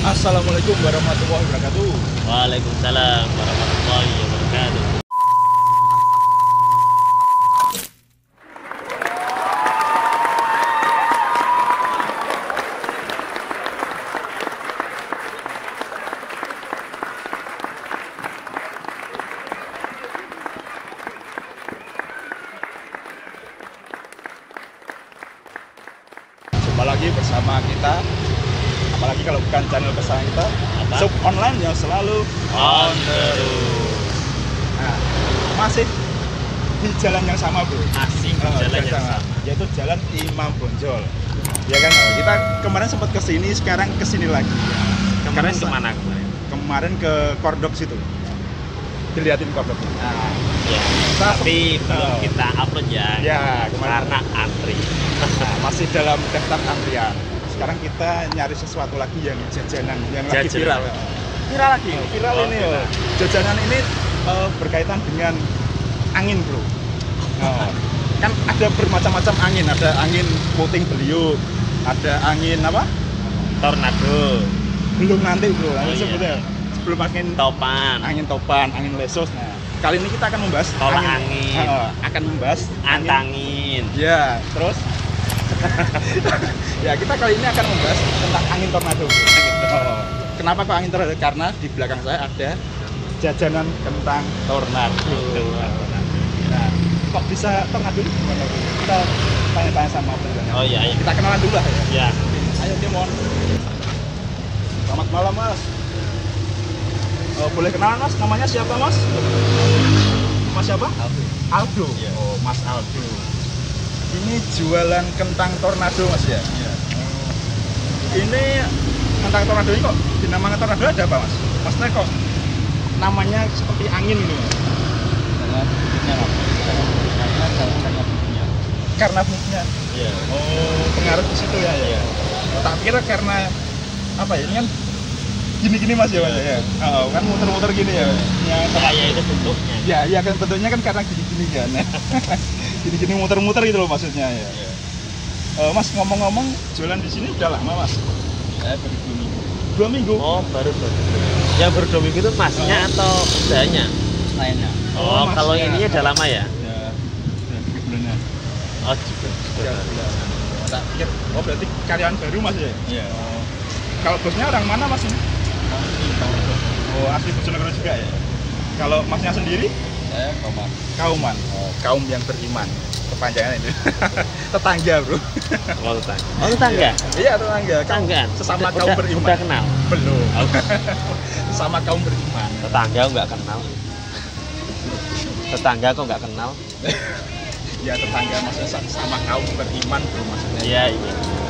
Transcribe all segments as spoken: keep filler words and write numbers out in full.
Assalamualaikum warahmatullahi wabarakatuh. Waalaikumsalam warahmatullahi wabarakatuh. Jumpa lagi bersama kita, apalagi kalau bukan channel kesayangan kita, Apa? Sub Online yang selalu On the road. Nah, masih di jalan yang sama, bro. Asing di Oh, jalan yang sama. yaitu Jalan Imam Bonjol. Ya kan, oh, kita kemarin sempat kesini, sekarang kesini lagi. Kemarin Karena kemana kemarin? Kemarin ke Kordok situ. Dilihatin Kordok. Nah, Ya, Sa- tapi belum Oh. kita upload ya. ya kemarin Karena antri. nah, masih dalam daftar antrian. Sekarang kita nyari sesuatu lagi yang jajanan yang lagi Jajanan. viral. Viral lagi, Oh, viral oh, ini. viral. Oh. Jajanan ini eh, berkaitan dengan angin, bro. Oh. Kan ada bermacam-macam angin, ada angin puting beliung, ada angin apa? Tornado, Belum nanti, bro. Oh, Angin iya. sebetulnya sebelum angin topan, angin topan, angin lesos. Nah, kali ini kita akan membahas Tolak angin. Eh, akan membahas angin. antangin. Ya, terus ya kita kali ini akan membahas tentang angin tornado. Oh, kenapa kok angin tornado? Karena di belakang saya ada jajanan kentang tornado. Nah, kok bisa tornado ini gimana, bro? Kita tanya-tanya sama penjualnya. Oh iya, iya. Kita kenalan dulu lah ya. Ya, Ayo Timon. Selamat malam, Mas. Oh, boleh kenalan, Mas? Namanya siapa, Mas? Mas siapa? Aldo. Aldo. Iya. Oh, Mas Aldo. Ini jualan kentang tornado, Mas ya? Iya. Oh. Ini kentang tornado ini kok dinamakan tornado ada apa, Mas? Maksudnya kok namanya seperti angin gitu, Mas? Karena bentuknya apa? Karena karena bentuknya. Karena bentuknya. Iya. Oh, pengaruh di situ ya, ya. Tak kira karena apa ya? Ini kan gini-gini, Mas ya, Mas ya. Oh, kan muter-muter gini ya. Ya, Ya, ya itu bentuknya. ya, ya kan bentuknya kan karena gini-gini kan. Gini-gini muter-muter gitu loh maksudnya ya. Iya. Eh, Mas, ngomong-ngomong jualan di sini udah lama, Mas? Saya baru dua minggu. Dua minggu. Oh, baru baru. Yang baru dua minggu itu masnya atau usahanya? Lainnya. Oh, Oh, kalau masnya. ininya udah lama ya? Ya, udah tiga bulannya. Oh, juga. Tiga bulan. Oh, tak pikir, oh berarti karyawan baru, Mas ya? Iya. Oh. Kalau bosnya orang mana, Mas ini? Oh, asli Bojonegoro juga ya? Kalau Masnya sendiri? Saya Komar. Kauman. Oh, kaum yang beriman. Kepanjangan ini. Tetangga, bro. Oh, tetangga. Oh, tetangga. Iya, tetangga. Kaum- Tetangga. Sesama Udah- kaum udah- beriman. Udah kenal. Belum. Oh, Sesama kaum beriman. tetangga nggak kenal. Tetangga kok nggak kenal? Ya, tetangga maksudnya sa- sama kaum beriman, bro, maksudnya. Iya, iya.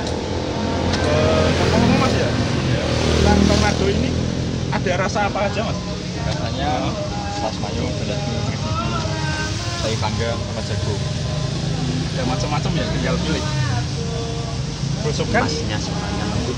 Eh, ngomong-ngomong, Mas ya? Tentang tornado ini ada rasa apa aja, Mas? Rasanya saus mayo, balado, sawi panggang, sama jagung. Ya macam-macam ya, tinggal pilih. Berusukan? Masnya sukanya lembut.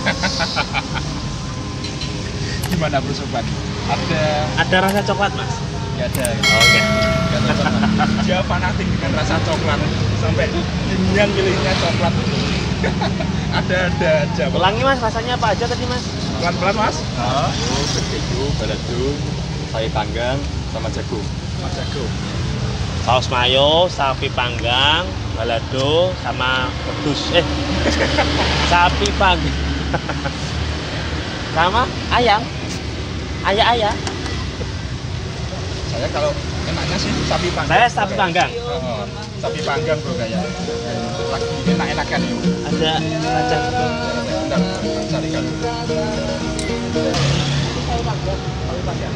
Gimana berusukan? Ada, Ada rasa coklat, Mas? Ya ada. Oke. Nggak tahu sama. dia fanatik dengan rasa coklat sampai ingin pilihnya coklat. Ada-ada aja, Pak. Ulangi, Mas, rasanya apa aja tadi, Mas? Pelan-pelan, Mas. Saus mayo, berkeju, balado, sawi panggang, sama jagung. Mas jagung. Saus mayo, sapi panggang, balado, sama pedus. Eh, sapi panggang. Sama ayam. Ayah-ayah. Saya kalau enaknya sih sapi panggang. Saya sapi panggang. Oh, sapi panggang, bro, kayak. Lagi enak-enakan ya. Ada racang. Bentar, bentar, carikan. Sapi panggang. Sapi panggang.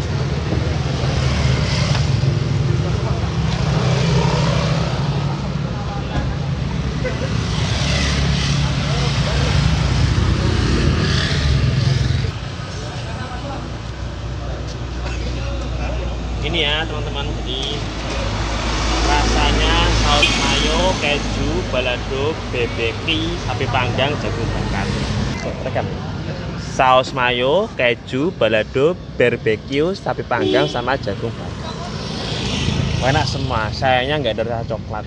Ini ya, teman-teman. Jadi rasanya saus mayo, keju, balado, B B Q, sapi panggang, jagung bakar. Tekan. Saus mayo, keju, balado, barbeque, sapi panggang sama jagung bakar. Enak semua. Sayangnya nggak ada rasa coklat.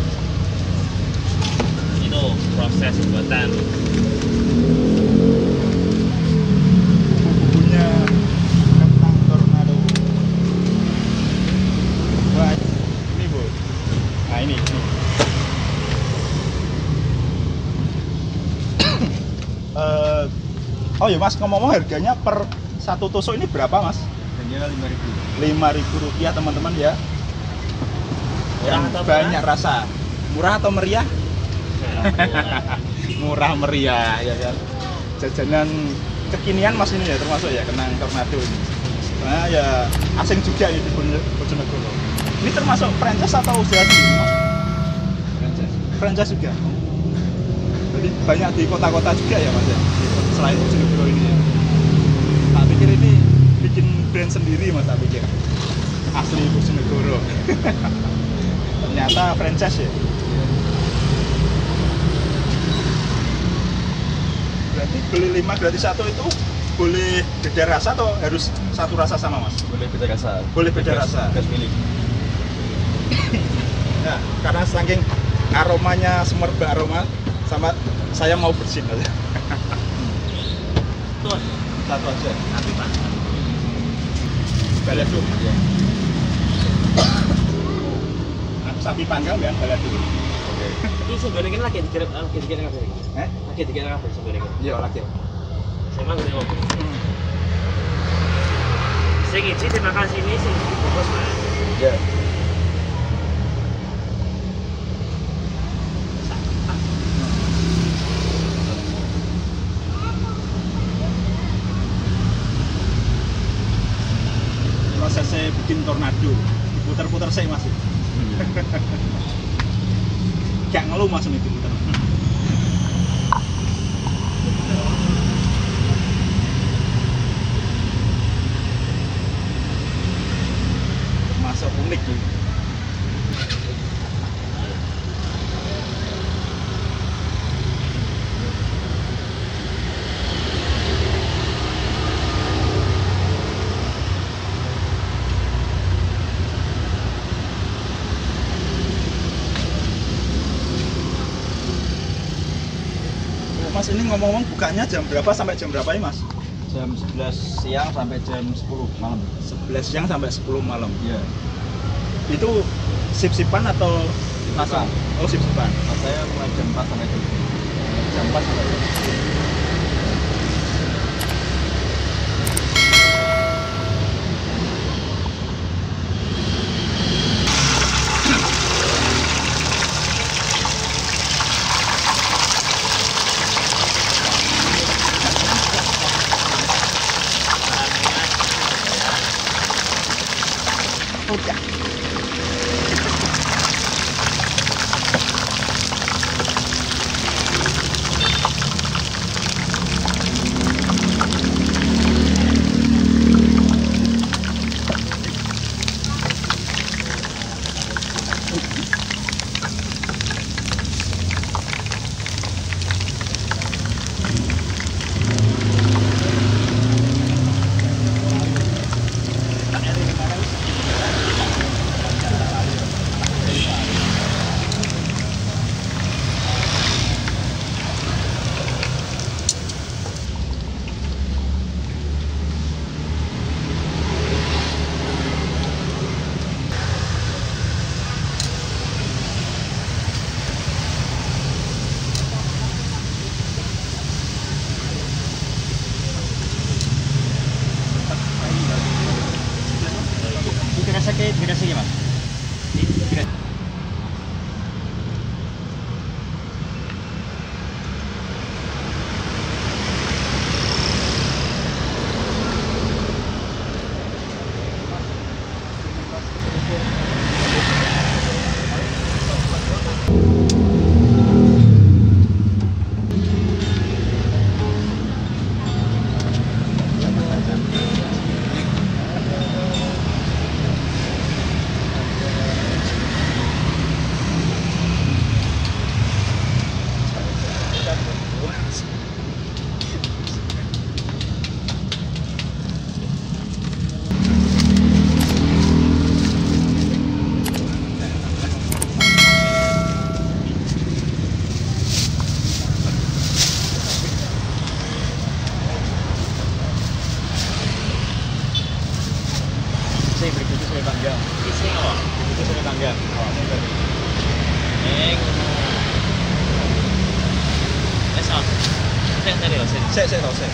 Itu proses buatan. Eh, oh ya Mas, ngomong-ngomong harganya per satu tusuk ini berapa Mas? Harganya lima ribu. lima ribu rupiah teman-teman ya. Yang Murah atau banyak rasa. Murah atau meriah? Murah meriah ya kan. Jajanan kekinian Mas ini ya, termasuk ya kenang tornado ini. Nah ya asing juga ini di Bojonegoro. Ini termasuk franchise atau usaha sendiri Mas? Franchise. Franchise juga. Jadi banyak di kota-kota juga ya Mas ya, selain Bojonegoro ini ya. Tak pikir ini bikin brand sendiri Mas, tak pikir asli Bojonegoro. Ternyata franchise ya. Berarti beli lima gratis satu itu boleh beda rasa atau harus satu rasa sama Mas? Boleh beda rasa. Boleh beda rasa. Bebas milih. Nah, karena saking aromanya semerbak aroma sama saya mau bersin aja. Tuh, Satu aja. tapi Pak. Balado. Ya. Sapi panggang ya balado. Oke. Ini sebenarnya kan lagi dikira lagi dikira apa? Eh? Lagi dikira apa sebenarnya? Iya, lagi. Saya mah ngerti apa. Sing iki terima kasih ini sing bungkus Mas. Ya. Prosesnya bikin tornado, diputer-puter saya Mas. Gak ngeluh Mas ini diputer. Masuk unik tuh. Mas ini ngomong-ngomong bukanya jam berapa sampai jam berapa ini Mas? Jam sebelas siang sampai jam sepuluh malam. sebelas siang sampai sepuluh malam. Iya. Itu sip-sipan atau langsung? Oh sip-sipan. Pas saya mulai jam empat sampai jam sepuluh. Jam empat sampai jam sepuluh. Udah. tahu sih. Sik, sik, sik.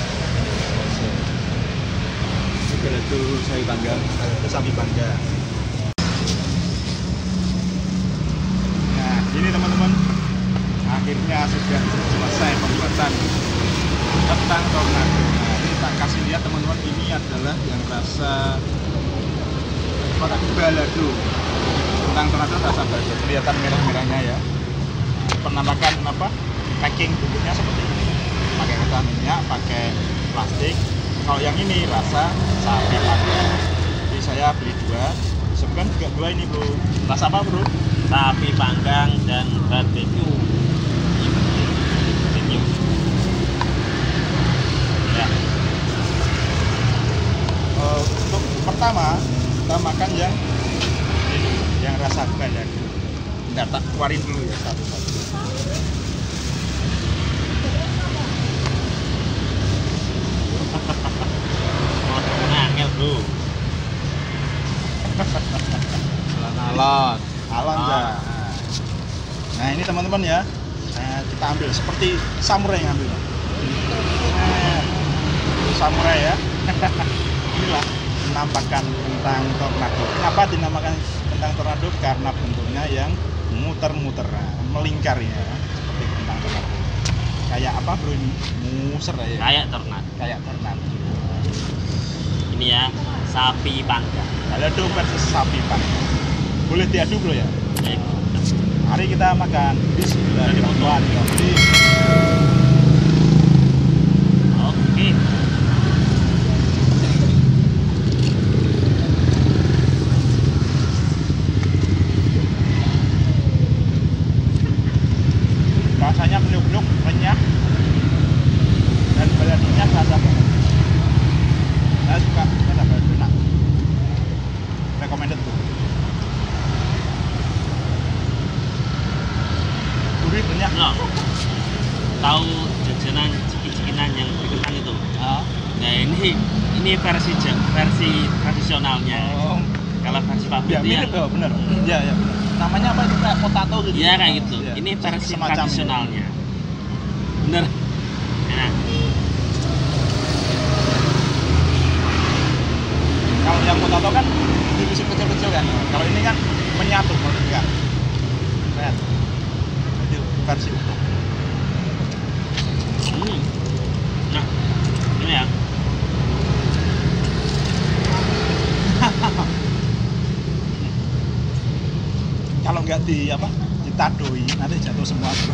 Balado sapi panggang, balado sapi panggang. Nah, ini teman-teman, akhirnya sudah selesai pembuatan kentang tornado. Nah, ini tak kasih lihat teman-teman, ini adalah yang rasa apa, balado. Kentang tornado rasa balado, kelihatan merah-merahnya ya. Penampakan apa? Packing bentuknya seperti ini. Pakai kaca minyak, pakai plastik. Kalau yang ini rasa sapi panggang. Jadi saya beli dua. Sebenarnya juga dua ini bro. Rasa apa bro? Sapi panggang dan barbecue. Barbecue. Ya. Uh, untuk pertama kita makan yang ini, yang rasa balado. Bentar, tak keluarin dulu ya satu-satu. Angel bro. Alon. Alon Ah. ya. Nah ini teman-teman ya, nah, kita ambil seperti samurai yang ambil. Nah, samurai ya. Inilah penampakan kentang tornado. Kenapa dinamakan kentang tornado? Karena bentuknya yang muter-muter, melingkar ya, seperti kentang tornado. Kayak apa bro ini? Muser ya. Kayak tornado. Kayak tornado. Ini ya, sapi panggang. Balado versus sapi panggang. Boleh diadu bro ya? Ya, Mari kita makan. Bismillahirrahmanirrahim. oke. Rasanya benyuk-benyuk, renyah, dan baladonya rasa banget. Saya suka rasa balado, enak. Recommended tuh. Gurih, renyah. Nah, tahu jajanan ciki-cikinan yang dikentang itu? Ah. Nah ini ini versi ja- versi tradisionalnya. Oh. Kalau versi Ya pabrik itu mirip ya, oh, bener. Iya, iya bener. Namanya apa itu kayak potato gitu. iya kayak gitu. Iya. Ini versi Semacam itu. tradisionalnya. Bener. Enak. Kalau yang potato kan dipisah kecil-kecil kan. Kalau ini kan menyatu melingkar. Lihat. Itu versi utuh. Hmm. Nah, ini ya. Kalau nggak di apa ditadoi nanti jatuh semua bro.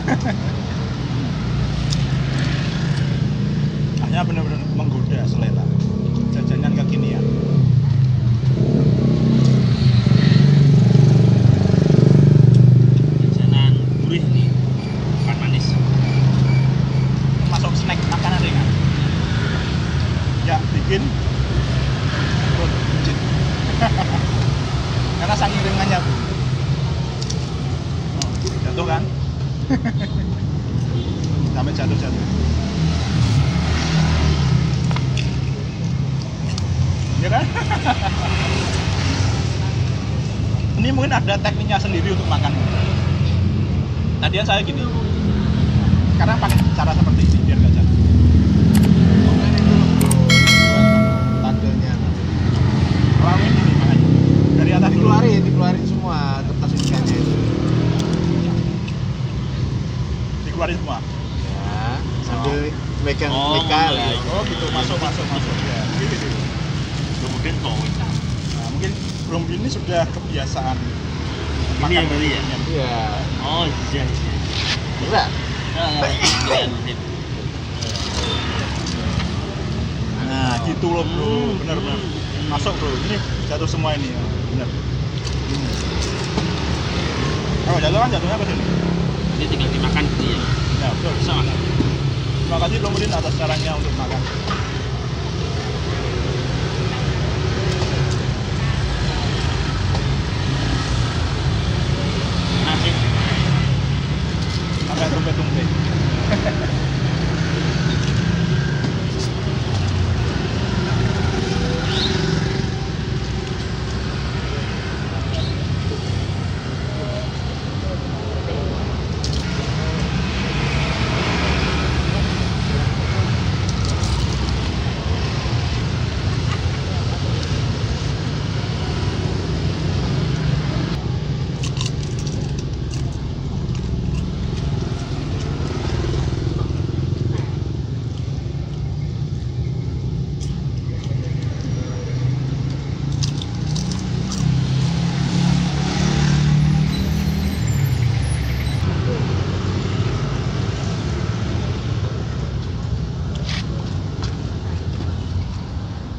Hanya benar-benar menggoda selera jajanan kekinian. Jajanan gurih nih, bukan manis. Termasuk snack makanan ringan ya, bikin perut buncit. Karena saking ringannya bro. Oh, jatuh kan. Sampai jatuh-jatuh. Ya kan? Ini mungkin ada tekniknya sendiri untuk makan. Tadinya saya gini. Sekarang pakai cara seperti ini biar gak jatuh. Tandanya. Kalau ini nih, makanya dari atas dulu. Dikeluarin, dikeluarin semua kertas ikannya itu. Dikeluarin semua. Ya, sambil megang Oh, meka lah. iya. Oh gitu, masuk masuk masuk ya. Gitu, gitu. Kemudian kok Nah, mungkin belum ini sudah kebiasaan. Ini yang beli ya? beginian. Iya. Oh iya iya. Enggak. Nah, iya, iya. Nah, gitu loh bro, Hmm. bener bener. Masuk bro, ini jatuh semua ini ya, bener. Kalau jatuh kan jatuhnya ke sini. Ini tinggal dimakan gitu ya. Ya betul. Bisa makan. Terima kasih Bro Mudin atas sarannya untuk makan. Nasi. Sampai tumpe-tumpe.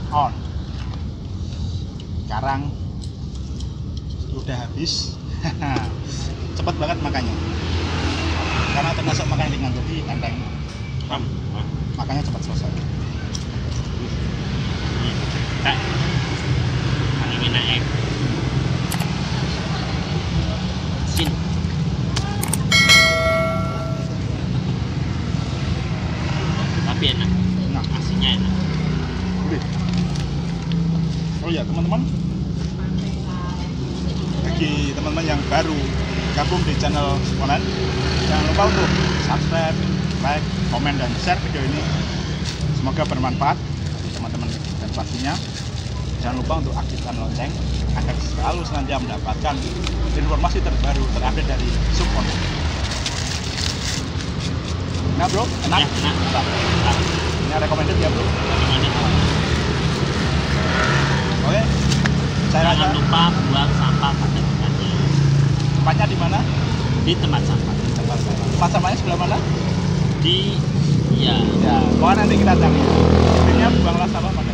on. Sekarang udah habis. Cepet banget makanya. Karena termasuk makan ringan jadi enteng. Ram. Makanya cepat selesai. Kak. Paling enak eh. Sin. Tapi enak. Nah, Aslinya enak. Oke. Oh ya teman-teman, bagi teman-teman yang baru gabung di channel Monan, jangan lupa untuk subscribe, like, komen, dan share video ini. Semoga bermanfaat bagi teman-teman, dan pastinya jangan lupa untuk aktifkan lonceng agar selalu senantiasa mendapatkan informasi terbaru terupdate dari Support. Nah bro, enak? Ya, enak. Mantap. Ini recommended ya bro. Oke, saya Jangan rasa lupa buang sampah pada tempatnya. tempatnya di mana? Di tempat sampah. Tempat tempat sampahnya sebelah mana? Di ya. Ya, pokoknya nanti kita cari. Intinya buanglah sampah pada.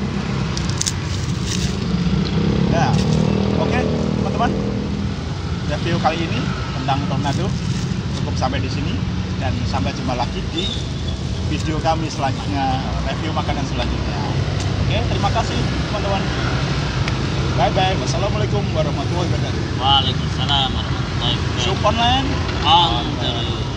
Ya, oke teman-teman. Review kali ini tentang tornado cukup sampai di sini, dan sampai jumpa lagi di video kami selanjutnya, review makanan selanjutnya. Oke, terima kasih teman-teman. Bye bye. Wassalamualaikum warahmatullahi wabarakatuh. Waalaikumsalam warahmatullahi wabarakatuh. Support online. On the